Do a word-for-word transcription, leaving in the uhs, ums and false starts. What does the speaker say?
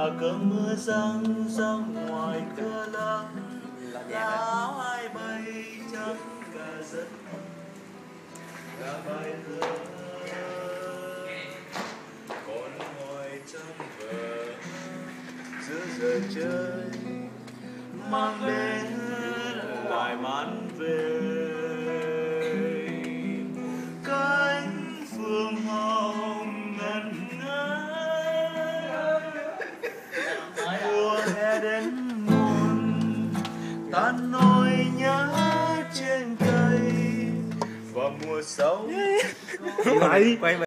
và cơn mưa giăng ra ngoài cửa lăng áo hai bay trắng cả giấc là bài thơ còn ngồi trong vở giữa giờ chơi mang đến hoài mãn về cánh phương hồng ngần ngây mùa hè đến muôn tan nỗi nhớ trên cây và mùa sau Quay